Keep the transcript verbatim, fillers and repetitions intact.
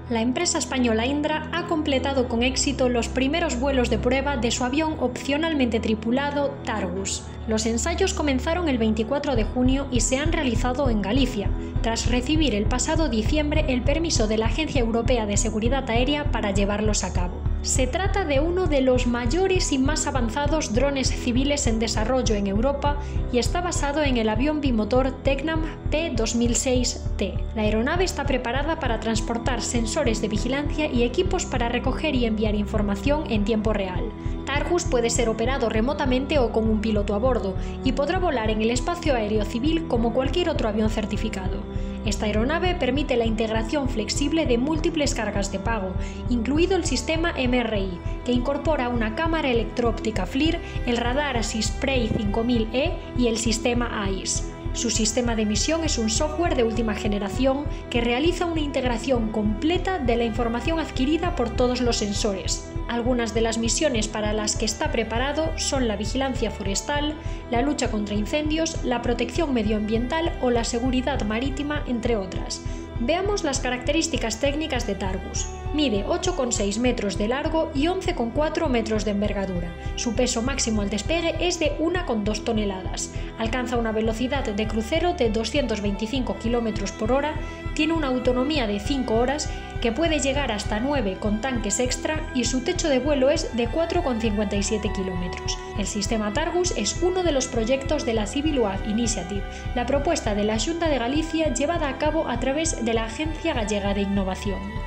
La empresa española Indra ha completado con éxito los primeros vuelos de prueba de su avión opcionalmente tripulado Targus. Los ensayos comenzaron el veinticuatro de junio y se han realizado en Galicia, tras recibir el pasado diciembre el permiso de la Agencia Europea de Seguridad Aérea para llevarlos a cabo. Se trata de uno de los mayores y más avanzados drones civiles en desarrollo en Europa y está basado en el avión bimotor Tecnam P dos mil seis T. La aeronave está preparada para transportar sensores de vigilancia y equipos para recoger y enviar información en tiempo real. Targus puede ser operado remotamente o con un piloto a bordo y podrá volar en el espacio aéreo civil como cualquier otro avión certificado. Esta aeronave permite la integración flexible de múltiples cargas de pago, incluido el sistema M R I, que incorpora una cámara electro-óptica FLIR, el radar Osprey cinco mil E y el sistema A I S. Su sistema de emisión es un software de última generación que realiza una integración completa de la información adquirida por todos los sensores. Algunas de las misiones para las que está preparado son la vigilancia forestal, la lucha contra incendios, la protección medioambiental o la seguridad marítima, entre otras. Veamos las características técnicas de Targus. Mide ocho coma seis metros de largo y once coma cuatro metros de envergadura. Su peso máximo al despegue es de una coma dos toneladas. Alcanza una velocidad de crucero de doscientos veinticinco kilómetros por hora, tiene una autonomía de cinco horas que puede llegar hasta nueve con tanques extra y su techo de vuelo es de cuatro coma cincuenta y siete kilómetros. El sistema Targus es uno de los proyectos de la Civil U A V Initiative, la propuesta de la Xunta de Galicia llevada a cabo a través de la Agencia Gallega de Innovación.